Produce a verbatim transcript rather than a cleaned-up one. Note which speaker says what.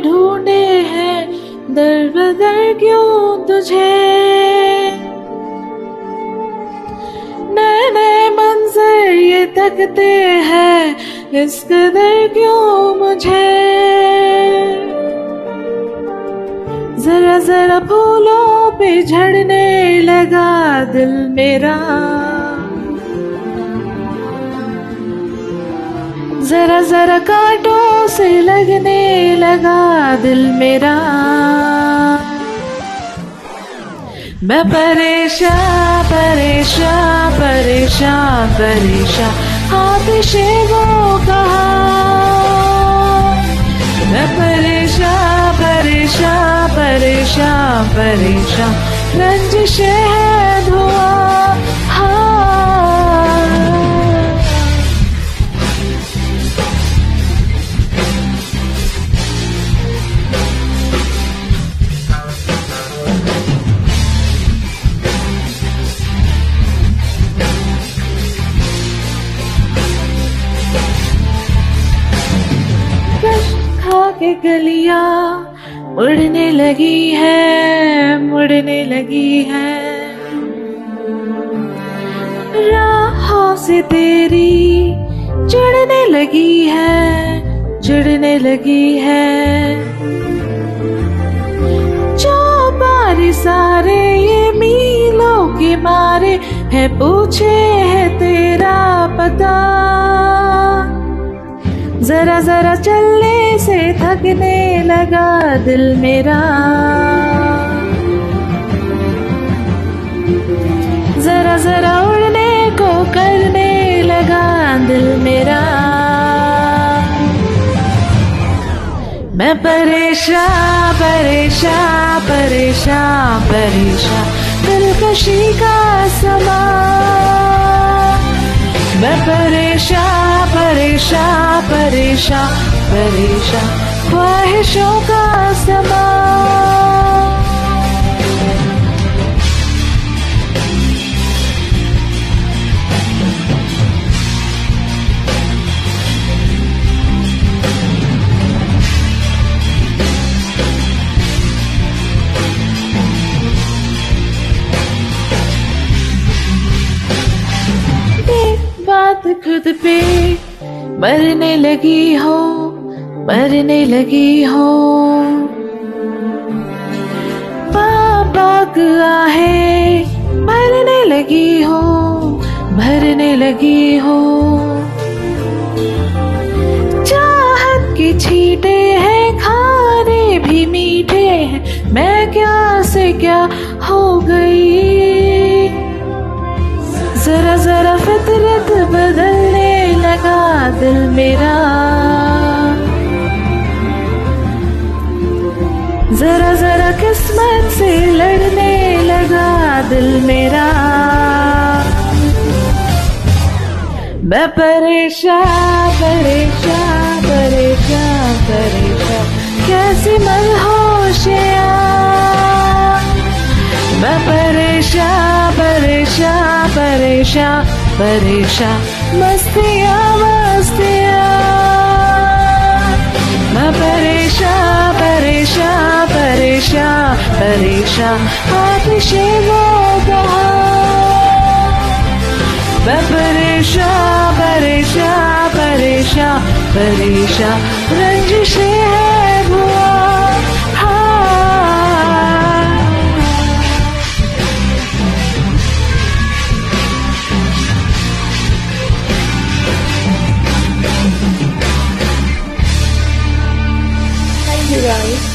Speaker 1: ढूंढे हैं दर बदर क्यों तुझे, नए नए मंजर ये तकते हैं इस कदर क्यों मुझे। जरा जरा फूलों पे झड़ने लगा दिल मेरा, जरा जरा कांटों से लगने लगा दिल मेरा। मैं परेशान परेशान परेशान परेशान आतिशे वो कहा। मैं परेशान परेशान परेशान परेशान रंजिशे है धुआं। हाँ खा के गलियां मुड़ने लगी है मुड़ने लगी है, राहों से तेरी जुड़ने लगी है जुड़ने लगी है। जो बारी सारे ये मीलों के मारे है पूछे है तेरा पता। जरा जरा चलने से थकने लगा दिल मेरा, जरा जरा उड़ने को करने लगा दिल मेरा। मैं परेशान परेशान परेशान परेशान दिलकशी का समा। मैं परेशान परेशान परेशान परेशान ख्वाहिशों का समा। बात खुद पे मरने लगी हो मरने लगी हो, पाक आहे भरने लगी हो भरने लगी हो। चाहत के छींटे हैं खाने भी मीठे हैं, मैं क्या से क्या हो गई। जरा जरा फितरत बदलने लगा दिल मेरा, जरा जरा किस्मत से लड़ने लगा दिल मेरा। मैं परेशान परेशान परेशान परेशान कैसी मदहोशियाँ। मैं परेशान परेशान परेशान परेशान मस्तियाँ मस्तियाँ। मैं परेशान परेशान परेशान परेशान आतिशे वो कहा। मैं परेशान परेशान परेशान परेशान रंजिशे है धुआं। हाँ
Speaker 2: Thank you guys.